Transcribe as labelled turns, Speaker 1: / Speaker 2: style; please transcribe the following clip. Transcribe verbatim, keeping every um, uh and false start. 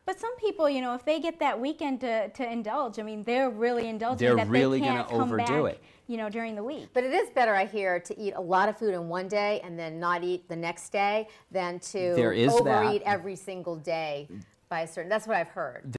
Speaker 1: But some people, you know, if they get that weekend to, to indulge, I mean, they're really indulging.
Speaker 2: They're
Speaker 1: that
Speaker 2: really
Speaker 1: they
Speaker 2: going
Speaker 1: can't
Speaker 2: to
Speaker 1: come
Speaker 2: overdo
Speaker 1: back,
Speaker 2: it.
Speaker 1: You know, during the week.
Speaker 3: But it is better, I hear, to eat a lot of food in one day and then not eat the next day than to
Speaker 2: There is
Speaker 3: overeat
Speaker 2: that.
Speaker 3: every single day by a certain. That's what I've heard.